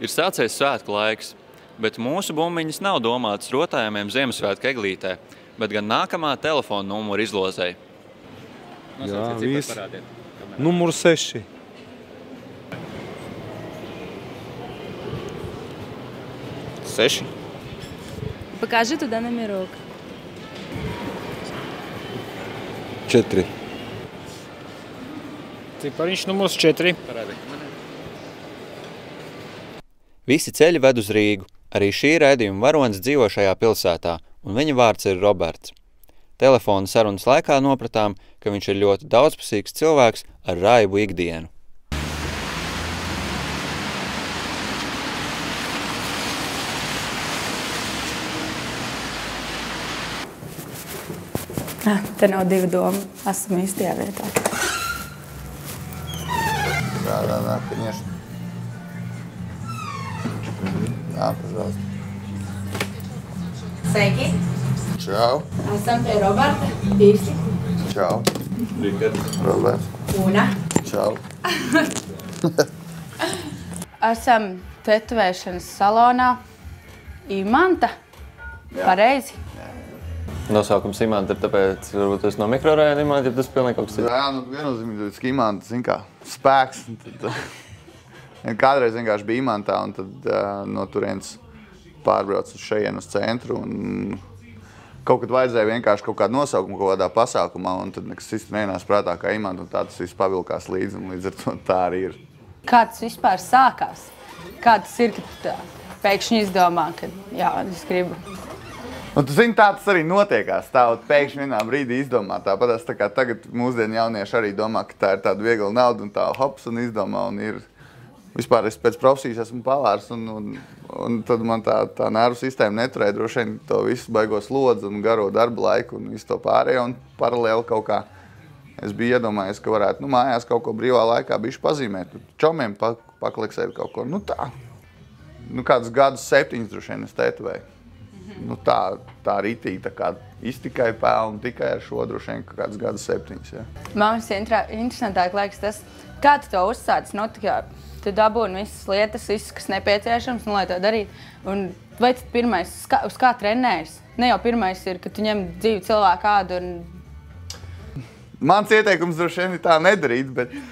Ir sācies svētku laiks, bet mūsu bumbiņas nav domātas rotājumiem Ziemassvētku eglītē, bet gan nākamā telefona numura izlozei. Jā, viss. Numur 6. Покажи туда номерок. 4. Cipariņš numurs 4. Visi ceļi ved uz Rīgu. Arī šī raidījuma varonis dzīvo šajā pilsētā, un viņa vārds ir Roberts. Telefona sarunas laikā nopratām, ka viņš ir ļoti daudzpusīgs cilvēks ar raibu ikdienu. Te nav divu domu. Esam īstajā vietā. Да, конечно. Да, пожалуйста. Sveiki! Čau. Esam pie Roberta. Visi. Čau. Roberts. Una. Čau. Esam tetovēšanas salonā. Imanta. Pareizi. Nosaukums Imanta ir tāpēc, varbūt tas no mikrorajona Imanta, ja tas pilnīgi kaut kas ir. Jā, nu viennozīmīgi Imanta, zin kā, spēks. Kādreiz vienkārši bija Imantā, un tad no turienes pārbrauc uz šejienu uz centru, un kaut kad vajadzēja vienkārši kaut kādu nosaukumu kaut kādā pasākumā, un tad nekas cits neienāca prātā kā Imanta, un tā tas viss pavilkās līdzi, un līdz ar to tā arī ir. Kā tas vispār sākās? Kā tas ir, kad tā pēkšņi izdomā, ka jā, es gribu? Un tu zini, tā tas arī notiekās, tā pēkšņi vienā brīdī izdomā. Tāpat tā kā tagad mūsdienu jaunieši arī domā, ka tā ir tāda viegla nauda un tā hops un izdomā un ir. Vispār es pēc profesijas esmu pavārs un tad man tā nervu sistēma neturēja droši vien to visu baigo slodzi un garo darba laiku un visu to pārējo un paralēli kaut kā. Es biju iedomājies, ka varētu mājās kaut ko brīvā laikā bišķi pazīmēt, čomiem pakliksēt kaut ko, nu tā. Nu kādus gadus 7 droši vien es tetovēju. Nu tā ritī, tā kā iztikai pelnu tikai ar šo droši vien kādus gadus 7, jā. Man interesantāk liekas tas, kā tu to uzsācis, nu, tu dabūni visas lietas, viss, kas nepieciešams, nu, lai to darītu. Un vai tad pirmais, uz kā trenējas? Ne jau pirmais ir, ka tu ņem dzīvu cilvēku ādu un... Mans ieteikums droši vien ir tā nedarīt,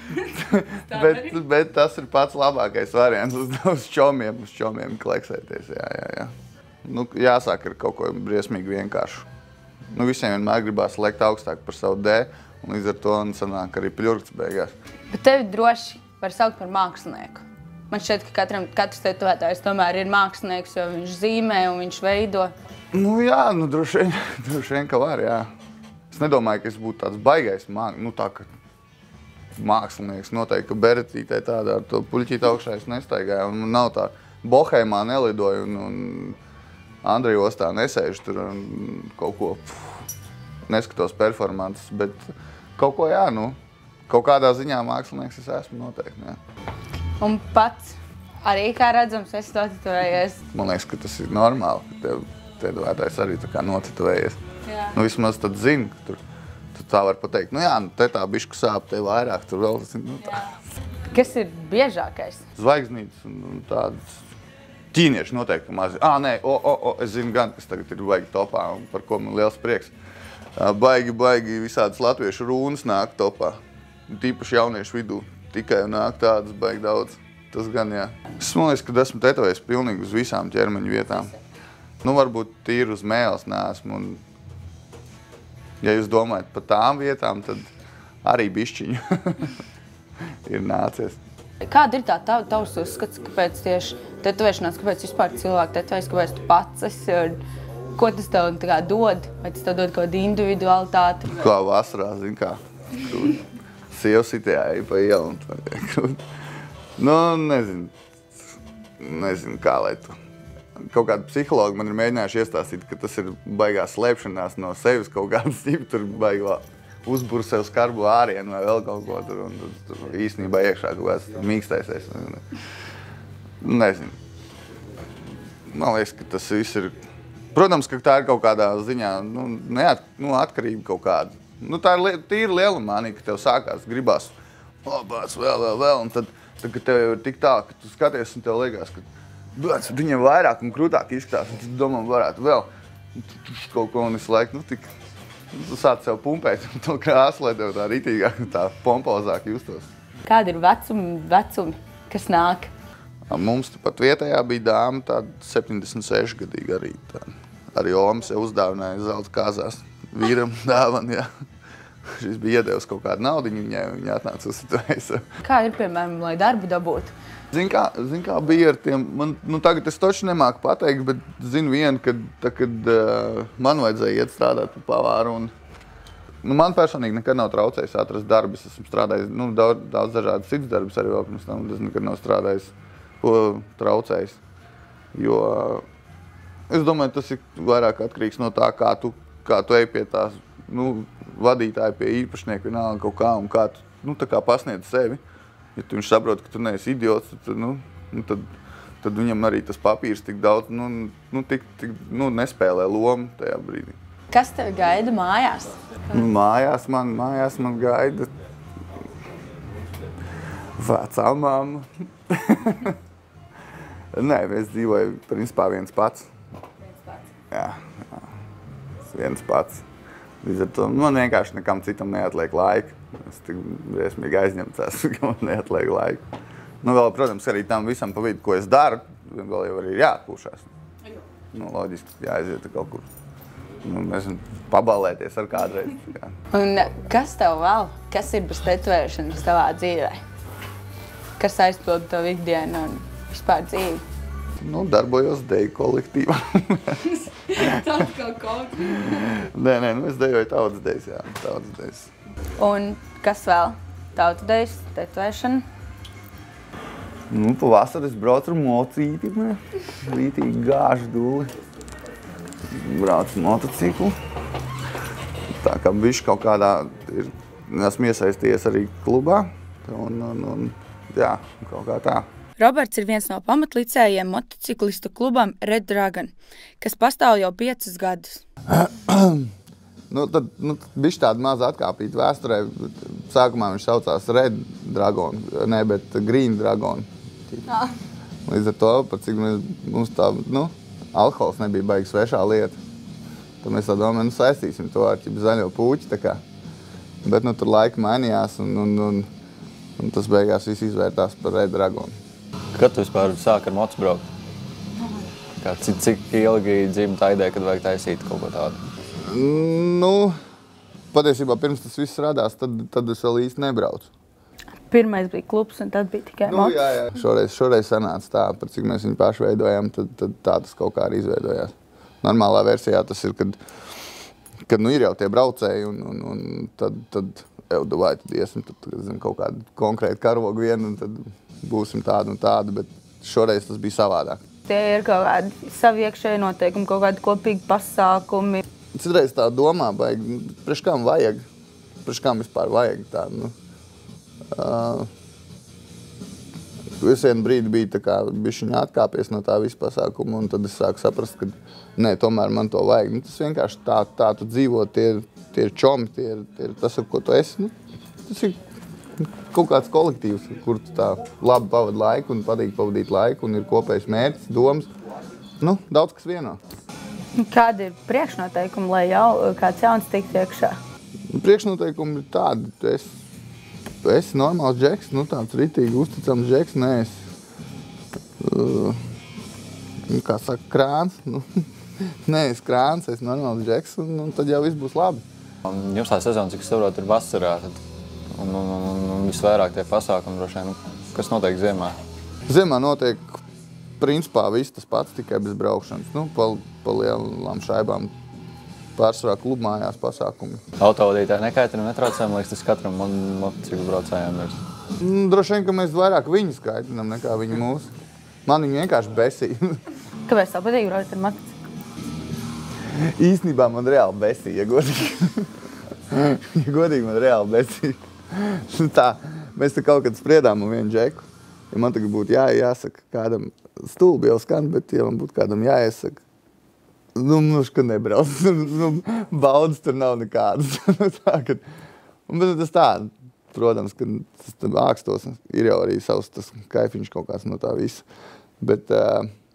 bet tas ir pats labākais variants uz čomiem kleksēties, jā. Nu, jāsāk ar kaut ko briesmīgi vienkāršu. Nu, visiem vienmēr gribās lekt augstāk par savu D, un līdz ar to sanāk arī pļurkts beigās. Bet tevi droši var saukt par mākslinieku. Man šķiet, ka katrs tetovētājs tomēr ir mākslinieks, jo viņš zīmē un viņš veido. Nu jā, nu droši vien, ka var, jā. Es nedomāju, ka es būtu tāds baigais mākslinieks. Noteikti, ka beretītē tāda ar to puļķīt augšā es nestaigāju, un nav tā bohēmā nelidoju un Andreja ostā nesēžu tur un kaut ko neskatos performances, bet kaut ko jā, nu, kaut kādā ziņā mākslinieks es esmu noteikti, jā. Un pats arī, kā redzams, esi notetovējies. Man liekas, ka tas ir normāli, ka tev tetovētājs arī tā kā notetovējies. Jā. Nu, vismaz tad zini, ka tu tā var pateikt, nu jā, nu, te tā bišku sāp, te vairāk, tur vēl, nu tā. Kas ir biežākais? Zvaigznītes un tādas. Ķīnieši noteikti mazi. Es zinu gan, kas tagad ir baigi topā un par ko man liels prieks. Baigi visādas latviešu rūnas nāk topā. Tīpaši jauniešu vidū. Tikai nāk tādas baigi daudz. Tas gan, jā. Es liekas, ka esmu tetovējis pilnīgi uz visām ķermeņa vietām. Nu, varbūt tīri uz mēles neesmu. Un, ja jūs domājat par tām vietām, tad arī bišķiņu ir nācies. Kāda ir tā tavs uzskats, kāpēc tieši tetovēšanās, kāpēc vispār cilvēki tetovējas, kāpēc tu pats esi, ko tas tev tā kā dod? Vai tas tev dod kaut kādu individualitāti? Kā vasarā, zin kā, sievas itējā pa ielu. Nu, nezinu kā, lai tu. Kaut kādi psihologi man ir mēģinājuši iestāstīt, ka tas ir baigās slēpšanās no sevis, kaut kādas ķipi tur baigā. Uzbur sev skarbu ārienu vai vēl kaut ko tur, un tur īstenībā iekšā kaut kāds mīkstēsies. Nezinu. Man liekas, ka tas viss ir... Protams, ka tā ir kaut kādā ziņā, atkarība kaut kāda. Nu, tā ir tīra liela manija, ka tev sākās gribās, labās, vēl, un tad, kad tev jau ir tik tā, ka tu skaties un tev liekas, ka viņam vairāk un krūtāk izskatās, un tu domā, varētu vēl kaut ko un visu laiku, tu sāc sev pumpēt to krāsu, lai tev tā ritīgāk un tā pompozāk justos. Kādi ir vecumi, kas nāk? Mums pat vietējā bija dāma, tāda 76 gadīga arī. Arī Oma sev uzdāvināja zelta kāzās vīram dāvanu, jā. Šis bija iedevis kaut kādu naudiņu viņai, un viņa atnāca uzsituēja. Kā ir, piemēram, lai darbu dabūtu? Zin kā bija ar tiem, tagad es toši nemāku pateikt, bet zinu vienu, kad man vajadzēja iet strādāt par pavāru. Man personīgi nekad nav traucējis atrast darbu. Es esmu strādājis daudz dažādas citas darbus arī vēl pirms tam, un es nekad nav strādājis traucējis. Jo es domāju, tas ir vairāk atkarīgs no tā, kā tu ej pie tās vadītāji, pie īpašnieku, vienalga kaut kā, un kā tu tā kā pasniedz sevi. Ja viņš saprot, ka tu neesi idiots, tad viņam arī tas papīrs tik daudz nespēlē lomu tajā brīdī. Kas tevi gaida mājās? Mājās man gaida vecā mamma. Nē, es dzīvoju principā viens pats. Jā, viens pats. Līdz ar to man vienkārši nekam citam neatliek laika. Es tik briesmīgi aizņemts, ka man neatliek laika. Vēl, protams, arī tam visam pa vidu, ko es daru, vēl jau arī ir jāatpūšās. Loģiski jāaiziet kaut kur. Pabalēties ar kādreiz. Jā. Un kas tev vēl? Kas ir bez tetovēšanas tavā dzīvē? Kas aizpild tavu ikdienu un vispār dzīvi? Darbojos deju kolektīvā. Tāds kaut kaut. Nē, es dejoju tautas dejas, jā, tautas dejas. Un kas vēl? Tautas dejas, tetovēšana? Pavasarī es braucu ar mocīti, rītīgi gāžu dūli. Braucu motociklu. Tā kā bišķi kaut kādā esmu iesaistījies arī klubā. Jā, kaut kā tā. Roberts ir viens no pamatlicējiem motociklistu klubam Red Dragon, kas pastāv jau 5 gadus. Tad bišķi tāda maza atkāpīta vēsturē. Sākumā viņš saucās Red Dragon, bet Green Dragon. Līdz ar to, pat cik mums tā, alkohols nebija baigi svešā lieta. Tad mēs tā domājam, saistīsim to ar zaļo puķi, tā kā. Bet tur laika mainījās un tas beigās viss izvērtās par Red Dragon. Kad tu vispār sāki ar mocu braukt? Cik ilgi dzīva tā ideja, kad vajag taisīt kaut ko tādu? Patiesībā pirms tas viss radās, tad es vēl īsti nebraucu. Pirmais bija klubs un tad bija tikai mocs. Jā. Šoreiz sanāca tā, par cik mēs viņu paši veidojam, tad tā tas kaut kā arī izveidojās. Normālā versijā tas ir, kad ir jau tie braucēji un tad vai tad iesim kaut kādu konkrētu karogu vienu un tad būsim tādu un tādu, bet šoreiz tas bija savādāk. Tie ir kaut kādi savi iekšēji noteikumi, kaut kādi kopīgi pasākumi. Citreiz tā domā, priekš kam vajag, priekš kam vispār vajag tādu. Es vienu brīdi biju tā kā bišķiņā atkāpies no tā visu pasākumu, un tad es sāku saprast, ka nē, tomēr man to vajag. Tas vienkārši tā tu dzīvo, tie ir čomi, tie ir tas, ar ko tu esi. Tas ir kaut kāds kolektīvs, kur tu tā labi pavadi laiku un patīk pavadīt laiku, un ir kopējs mērķis, domas. Daudz kas vienā. Kādi ir priekšnoteikumi, lai jau kāds jauns tiktu iekšā? Priekšnoteikumi ir tādi, tu esi normāls džeks, tāds ritīgi uzticams džeks, neesi, kā saka, krāns. Neesi krāns, esi normāls džeks, un tad jau viss būs labi. Jums tā sezona, cik es saprotu, ir vasarā, un visvairāk tie pasākumi droši vien. Kas notiek ziemā? Ziemā notiek principā viss tas pats, tikai bez braukšanas. Pa lielām šaibām pārsvarā klubmājās pasākumi. Autovadītāji nekaitina, netraucējumi, liekas, tas katram motociklu braucējiem ir. Droši vien, ka mēs vairāk viņus kaitinam nekā viņi mūsu. Man viņi vienkārši besīja. Kāpēc tev patīk braukt ar motociklu? Īstenībā man reāli besīja, ja godīgi. Ja godīgi man reāli besīja. Mēs te kaut kad spriedām un vienu džeku. Ja man tagad būtu jāsaka kādam stulbi jau skan, bet ja man būtu kādam jāiesaka, ka nebrauc. Baudas tur nav nekādas. Bet tas tā, protams, ka tas ākstos ir jau arī savs tas kaifiņš kaut kāds no tā visa. Bet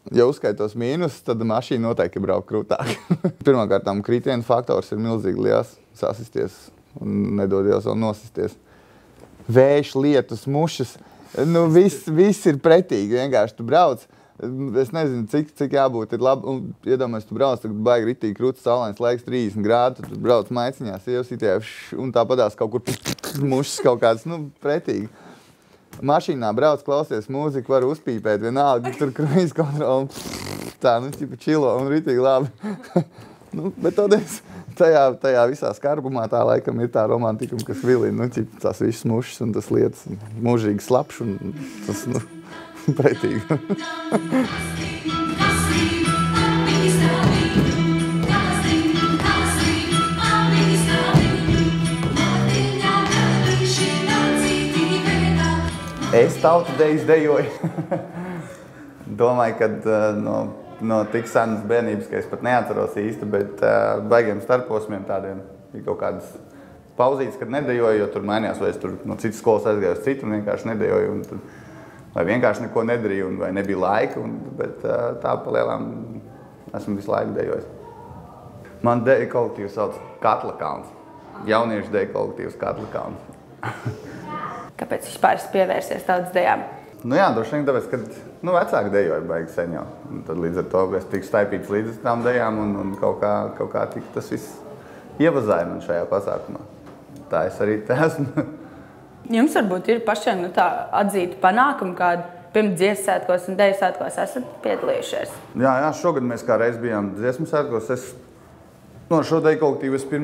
Ja uzskaitos mīnus, tad mašīna noteikti brauc krūtāk. Pirmkārt, kritienu faktors ir milzīgi liels, sasisties un nedodies vēl nosisties. Vējš, lietus, mušas, nu viss ir pretīgi, vienkārši tu brauc. Es nezinu, cik jābūt ir labi, un iedomājies, tu brauc, tagad baigi ritīgi krūts, saulains laiks 30 grādu, tu brauc maiciņā, sievas itē, un tāpadās kaut kur mušas kaut kāds, nu, pretīgi. Mašīnā brauc, klausies mūziku, var uzpīpēt vienalga, tur kruīz kontroli, tā, nu, ķipa čilo un ritīgi labi. Nu, bet toties tajā visā skarbumā tā laikam ir tā romantikuma, kas vilina, nu, ķipa tās visas mušas un tas lietas mūžīgi slapš un tas, nu, pretīgi. Es tautu dejas dejoju. Domāju, ka no tik senas bērnības, ka es pat neatceros īsti, bet baigiem starposmiem tādiem ir kaut kādas pauzītes, kad nedejoju, jo tur mainījās, vai es tur no citas skolas aizgāju uz citu un vienkārši nedejoju, un vai vienkārši neko nedarīju, vai nebija laika, bet tā palielām esmu visu laiku dejojis. Man deju kolektīvs sauc Katla kalns. Jauniešu deju kolektīvs Katla kalns. Kāpēc vispār esi pievērsies tautas dejām? Nu jā, droši vien tāpēc, kad vecāki dejoja baigi sen jau. Un tad līdz ar to es tiku staipīts līdz tām dejām un kaut kā tik tas viss ievazāja man šajā pasākumā. Tā es arī te esmu. Jums varbūt ir pašiem tā atzīta panākuma, kāda pirms dziesmu svētkos un deju svētkos esat piedalījušies? Jā, šogad mēs kā reiz bijām dziesmu svētkos. Ar šo deju kolektīvu es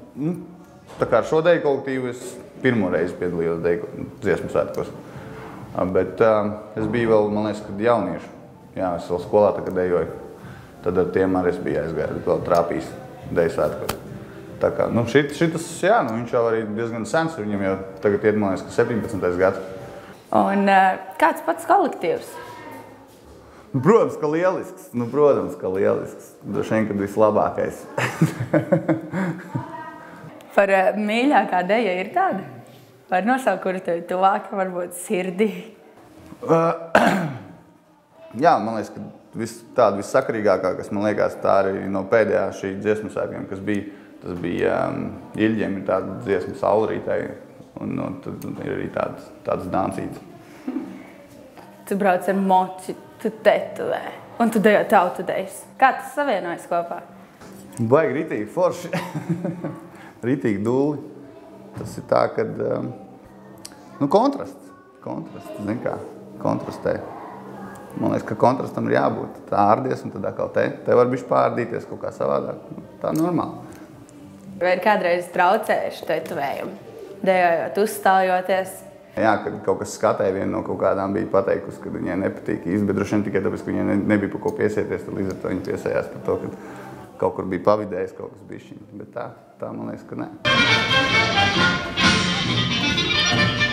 pirmo reizi piedalījos dziesmu svētkos. Bet es biju vēl, man liekas, kad jaunieši. Jā, es vēl skolā tā, kad dejoju. Tad ar tiem arī es biju aizgājis, vēl trāpījis deju svētkos. Tā kā, šitas, jā, viņš jau arī diezgan sens, viņam jau tagad iet, man liekas, ka 17. gads. Un kāds pats kolektīvs? Protams, ka lielisks. Droši vien, kad vislabākais. Par mīļākā deja ir tāda? Var nosaukt, kuru tev tuvāka, varbūt sirdī? Jā, man liekas, ka tāda vissakarīgākā, kas man liekas, tā arī no pēdējā šī dziesmu svētkiem, kas bija, tas bija Iļģiem, ir tāda dziesma Saulrītei, un tad ir arī tādas dancītas. Tu brauc ar moči, tu tetuvē, un tu dejo tautu dejas. Kā tas savienojas kopā? Baigi ritīgi forši. Ritīgi dūli. Tas ir tā, kad, kontrasts, zin kā, kontrastē. Man liekas, ka kontrastam ir jābūt. Tā ārdies un tad atkal te var bišķi pārdīties kaut kā savādāk. Tā normāli. Vai ir kādreiz traucējuši tetovējumu, dejojot, uzstājoties? Jā, kad kaut kas skatēja viena no kaut kādām bija pateikusi, ka viņai nepatīk īsti, bet droši vien tikai tāpēc, ka viņai nebija par ko piesieties, tad līdz ar to viņa piesējās par to, ka kaut kur bija pavidējis kaut kas bišķiņ. Bet tā man liekas, ka nē.